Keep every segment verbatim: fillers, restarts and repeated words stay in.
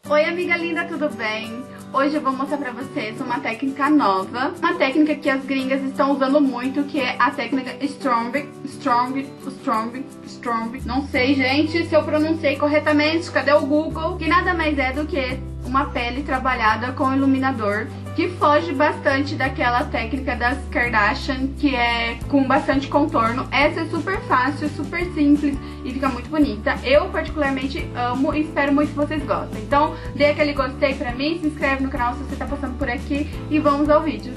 Oi amiga linda, tudo bem? Hoje eu vou mostrar pra vocês uma técnica nova, uma técnica que as gringas estão usando muito, que é a técnica Strong, Strong, Strong, Strong. Não sei, gente, se eu pronunciei corretamente, cadê o Google? Que nada mais é do que uma pele trabalhada com iluminador, que foge bastante daquela técnica das Kardashian, que é com bastante contorno. Essa é super fácil, super simples e fica muito bonita. Eu particularmente amo e espero muito que vocês gostem. Então dê aquele gostei pra mim, se inscreve no canal se você tá passando por aqui e vamos ao vídeo.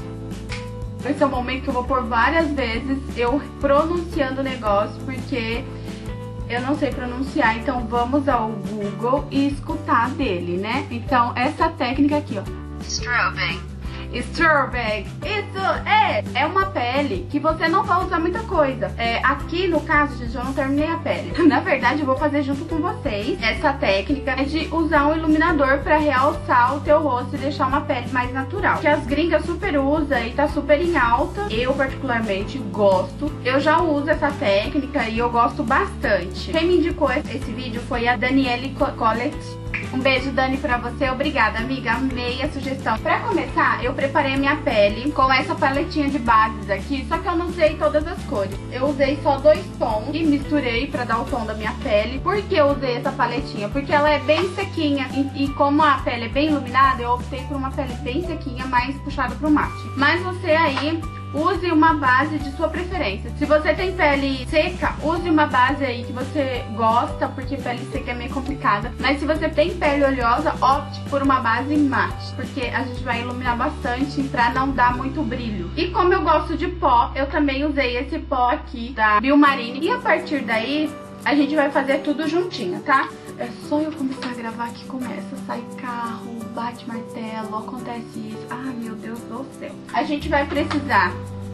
Esse é o momento que eu vou pôr várias vezes eu pronunciando o negócio, porque eu não sei pronunciar, então vamos ao Google e escutar dele, né? Então essa técnica aqui, ó, Strobing. Strobing. Isso é, é uma pele que você não vai usar muita coisa. É, aqui no caso, gente, eu não terminei a pele. Na verdade, eu vou fazer junto com vocês essa técnica é de usar um iluminador pra realçar o teu rosto e deixar uma pele mais natural. Que as gringas super usam e tá super em alta. Eu particularmente gosto. Eu já uso essa técnica e eu gosto bastante. Quem me indicou esse vídeo foi a Daniele Colette. Um beijo, Dani, pra você. Obrigada, amiga. Amei a sugestão. Pra começar, eu preparei a minha pele com essa paletinha de bases aqui, só que eu não usei todas as cores. Eu usei só dois tons e misturei pra dar o tom da minha pele. Por que eu usei essa paletinha? Porque ela é bem sequinha e, e como a pele é bem iluminada, eu optei por uma pele bem sequinha, mais puxada pro mate. Mas você aí use uma base de sua preferência. Se você tem pele seca, use uma base aí que você gosta, porque pele seca é meio complicada. Mas se você tem pele oleosa, opte por uma base mate, porque a gente vai iluminar bastante pra não dar muito brilho. E como eu gosto de pó, eu também usei esse pó aqui da Biomarine. E a partir daí, a gente vai fazer tudo juntinho, tá? É só eu começar a gravar que começa a sair carro, bate martelo, acontece isso. Ai, meu Deus do céu. A gente vai precisar...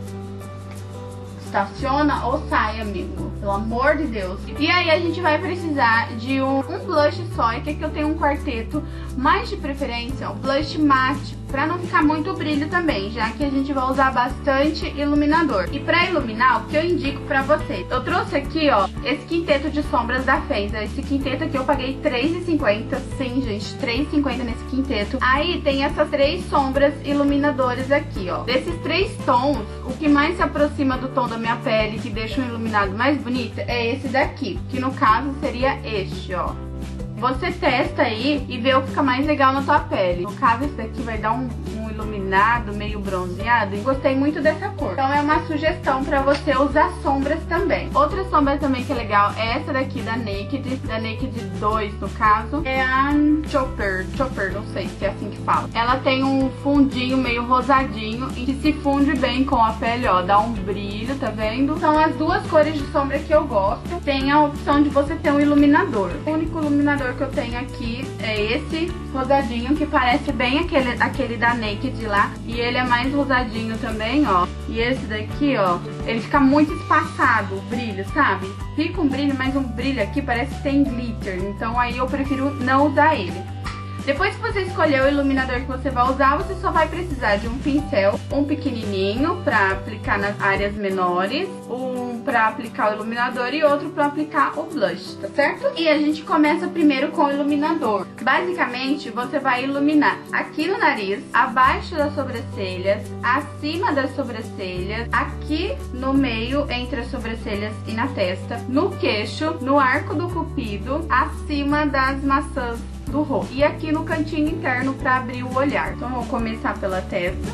Estaciona ou sai, amigo. Pelo amor de Deus. E aí a gente vai precisar de um, um blush só. E que aqui eu tenho um quarteto. Mas de preferência, um blush mate, pra não ficar muito brilho também, já que a gente vai usar bastante iluminador. E pra iluminar, o que eu indico pra vocês? Eu trouxe aqui, ó, esse quinteto de sombras da Fenza. Esse quinteto aqui eu paguei três reais e cinquenta centavos. Sim, gente, três reais e cinquenta centavos nesse quinteto. Aí tem essas três sombras iluminadoras aqui, ó. Desses três tons, o que mais se aproxima do tom da minha pele, que deixa um iluminado mais bonito, é esse daqui, que no caso seria este, ó. Você testa aí e vê o que fica mais legal na tua pele. No caso, esse daqui vai dar um, um iluminado, meio bronzeado. E gostei muito dessa cor. Então é uma sugestão pra você usar sombras também. Outra sombra também que é legal é essa daqui da Naked. Da Naked dois, no caso. É a Chopper. Chopper, não sei se é assim que fala. Ela tem um fundinho meio rosadinho e que se funde bem com a pele, ó. Dá um brilho, tá vendo? São as duas cores de sombra que eu gosto. Tem a opção de você ter um iluminador. O único iluminador que eu tenho aqui é esse rosadinho, que parece bem aquele, aquele da Naked lá. E ele é mais rosadinho também, ó. E esse daqui, ó, ele fica muito espaçado, o brilho, sabe? Fica um brilho, mas um brilho aqui parece que tem glitter. Então aí eu prefiro não usar ele. Depois que você escolher o iluminador que você vai usar, você só vai precisar de um pincel, um pequenininho pra aplicar nas áreas menores, um pra aplicar o iluminador e outro pra aplicar o blush, tá certo? E a gente começa primeiro com o iluminador. Basicamente, você vai iluminar aqui no nariz, abaixo das sobrancelhas, acima das sobrancelhas, aqui no meio, entre as sobrancelhas e na testa, no queixo, no arco do cupido, acima das maçãs do rosto. E aqui no cantinho interno pra abrir o olhar. Então, vou começar pela testa.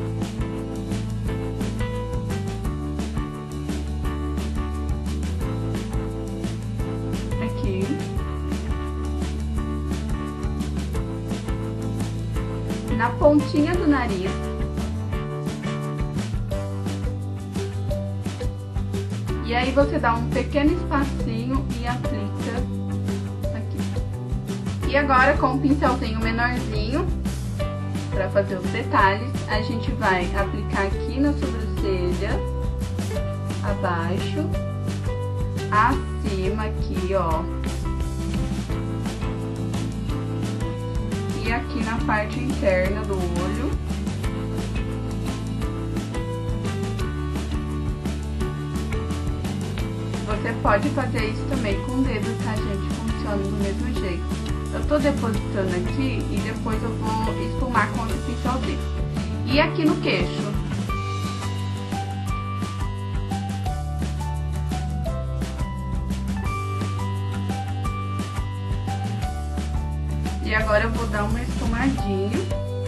Aqui. Na pontinha do nariz. E aí você dá um pequeno espacinho e aplica. E agora, com o pincelzinho menorzinho, pra fazer os detalhes, a gente vai aplicar aqui na sobrancelha, abaixo, acima aqui, ó. E aqui na parte interna do olho. Você pode fazer isso também com o dedo, tá, gente? Funciona do mesmo jeito. Eu tô depositando aqui e depois eu vou esfumar com esse pincelzinho. E aqui no queixo. E agora eu vou dar uma esfumadinha.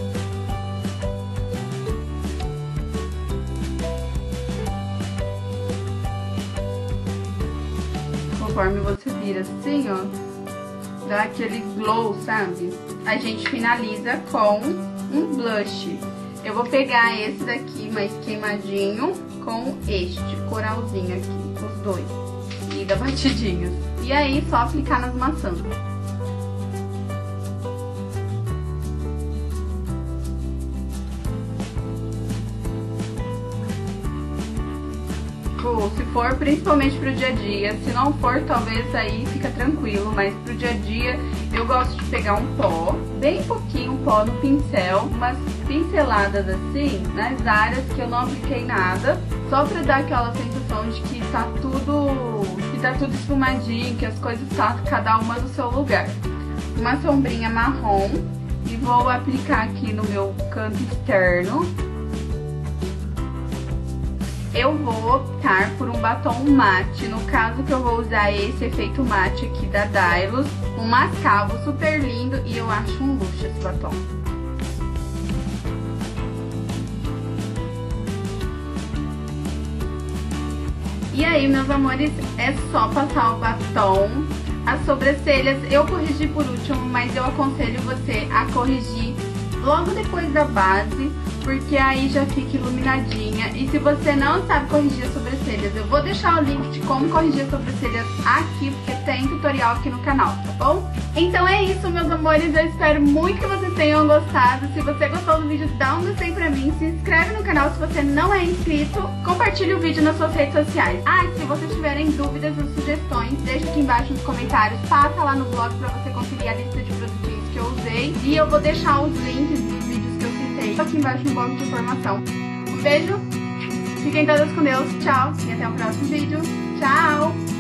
Conforme você vira assim, ó, dá aquele glow, sabe? A gente finaliza com um blush. Eu vou pegar esse daqui mais queimadinho com este coralzinho aqui, os dois. E dá batidinhas. E aí, só aplicar nas maçãs. Se for principalmente pro dia a dia, se não for, talvez aí fica tranquilo, mas pro dia a dia eu gosto de pegar um pó, bem pouquinho pó no pincel, umas pinceladas assim, nas áreas que eu não apliquei nada, só pra dar aquela sensação de que tá tudo, que tá tudo esfumadinho, que as coisas tá cada uma no seu lugar. Uma sombrinha marrom e vou aplicar aqui no meu canto externo. Eu vou optar por um batom mate, no caso que eu vou usar esse efeito mate aqui da Dylos, um mascavo super lindo e eu acho um luxo esse batom. E aí, meus amores, é só passar o batom. As sobrancelhas eu corrigi por último, mas eu aconselho você a corrigir logo depois da base, porque aí já fica iluminadinha. E se você não sabe corrigir as sobrancelhas, eu vou deixar o link de como corrigir as sobrancelhas aqui, porque tem tutorial aqui no canal, tá bom? Então é isso, meus amores, eu espero muito que vocês tenham gostado. Se você gostou do vídeo, dá um gostei pra mim, se inscreve no canal se você não é inscrito, compartilhe o vídeo nas suas redes sociais. Ah, e se vocês tiverem dúvidas ou sugestões, deixa aqui embaixo nos comentários, passa lá no blog pra você conferir a lista de produtinhos que eu usei. E eu vou deixar os links dos vídeos que eu citei aqui embaixo no bloco de informação. Um beijo, fiquem todas com Deus, tchau, e até o próximo vídeo. Tchau!